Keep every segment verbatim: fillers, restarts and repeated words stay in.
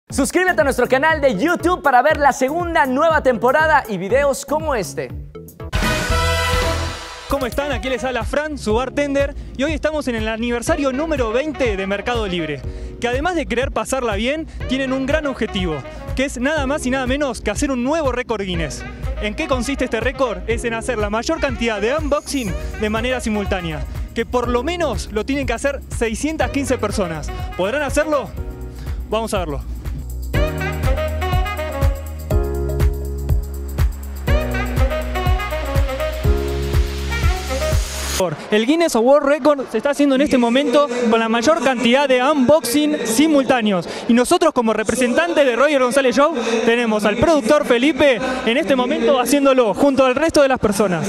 Suscríbete a nuestro canal de YouTube para ver la segunda nueva temporada y videos como este. ¿Cómo están? Aquí les habla Fran, su bartender, y hoy estamos en el aniversario número veinte de Mercado Libre, que además de querer pasarla bien, tienen un gran objetivo, que es nada más y nada menos que hacer un nuevo récord Guinness. ¿En qué consiste este récord? Es en hacer la mayor cantidad de unboxing de manera simultánea, que por lo menos lo tienen que hacer seiscientas quince personas. ¿Podrán hacerlo? Vamos a verlo. El Guinness World Record se está haciendo en este momento con la mayor cantidad de unboxing simultáneos. Y nosotros, como representantes de Roger González Show, tenemos al productor Felipe en este momento haciéndolo junto al resto de las personas.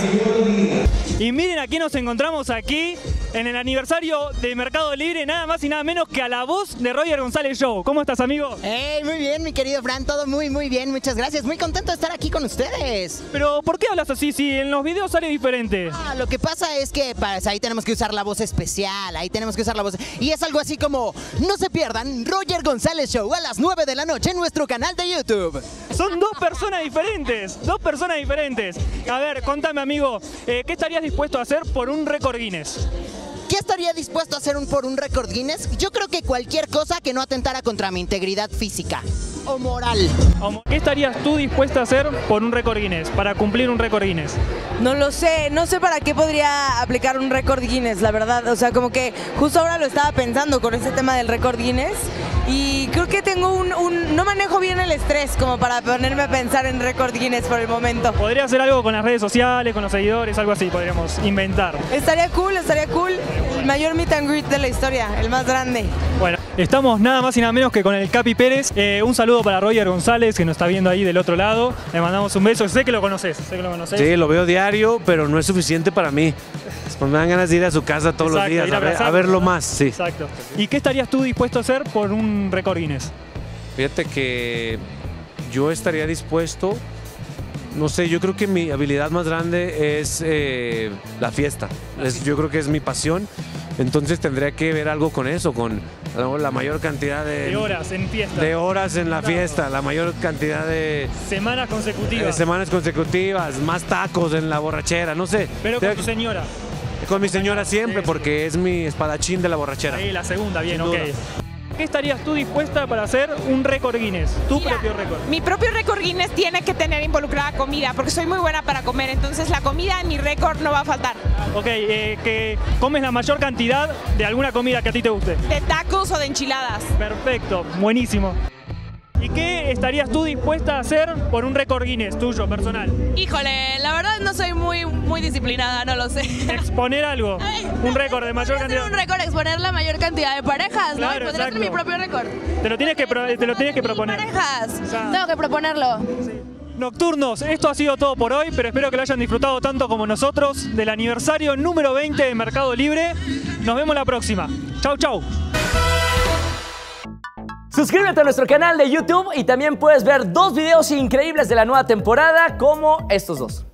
Y miren a quién nos encontramos aquí en el aniversario de Mercado Libre, nada más y nada menos que a la voz de Roger González Show. ¿Cómo estás, amigo? Hey, muy bien, mi querido Fran, todo muy muy bien, muchas gracias. Muy contento de estar aquí con ustedes. Pero, ¿por qué hablas así si en los videos sale diferente? Ah, lo que pasa es que pues, ahí tenemos que usar la voz especial, ahí tenemos que usar la voz. Y es algo así como, no se pierdan Roger González Show a las nueve de la noche en nuestro canal de YouTube. Son dos personas diferentes, dos personas diferentes. A ver, contame, amigo, eh, ¿qué estarías dispuesto a hacer por un récord Guinness? ¿Qué estaría dispuesto a hacer un, por un récord Guinness? Yo creo que cualquier cosa que no atentara contra mi integridad física o moral. ¿Qué estarías tú dispuesta a hacer por un récord Guinness, para cumplir un récord Guinness? No lo sé, no sé para qué podría aplicar un récord Guinness, la verdad. O sea, como que justo ahora lo estaba pensando con este tema del récord Guinness y creo que tengo un, un... no manejo bien el estrés como para ponerme a pensar en récord Guinness por el momento. Podría hacer algo con las redes sociales, con los seguidores, algo así podríamos inventar. Estaría cool, estaría cool. El mayor meet and greet de la historia, el más grande. Bueno, estamos nada más y nada menos que con el Capi Pérez. Eh, un saludo para Roger González, que nos está viendo ahí del otro lado. Le mandamos un beso. Sé que lo conoces, sé que lo conoces. Sí, lo veo diario, pero no es suficiente para mí. Pues me dan ganas de ir a su casa todos Exacto, los días, a, a, ver, a verlo más. Sí. Exacto. ¿Y qué estarías tú dispuesto a hacer por un récord Guinness? Fíjate que yo estaría dispuesto, no sé, yo creo que mi habilidad más grande es eh, la fiesta. Es, yo creo que es mi pasión. Entonces tendría que ver algo con eso, con la mayor cantidad de, de horas en fiesta. De horas en la claro. fiesta, la mayor cantidad de semanas consecutivas. De semanas consecutivas, más tacos en la borrachera, no sé. Pero con tu señora. Con mi señora siempre, sí, porque es mi espadachín de la borrachera. Ahí, la segunda, bien, Sin ok. duda. ¿Qué estarías tú dispuesta para hacer un récord Guinness? Tu Mira, propio récord. Mi propio récord Guinness tiene que tener involucrada comida, porque soy muy buena para comer, entonces la comida en mi récord no va a faltar. Ok, eh, que comes la mayor cantidad de alguna comida que a ti te guste. De tacos o de enchiladas. Perfecto, buenísimo. ¿Y qué estarías tú dispuesta a hacer por un récord Guinness tuyo, personal? Híjole, la verdad no soy muy, muy disciplinada, no lo sé. Exponer algo, un récord de mayor cantidad. un récord, exponer la mayor cantidad de parejas, claro, ¿no? Y podría ser mi propio récord. Te lo tienes que, pro te lo tienes que proponer. Parejas, o sea, tengo que proponerlo. Sí. Nocturnos, esto ha sido todo por hoy, pero espero que lo hayan disfrutado tanto como nosotros del aniversario número veinte de Mercado Libre. Nos vemos la próxima. Chau, chau. Suscríbete a nuestro canal de YouTube y también puedes ver dos videos increíbles de la nueva temporada como estos dos.